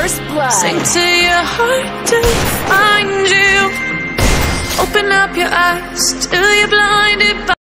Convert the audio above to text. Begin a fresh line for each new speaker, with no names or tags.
First blood.
Sing to your heart to find you. Open up your eyes till you're blinded by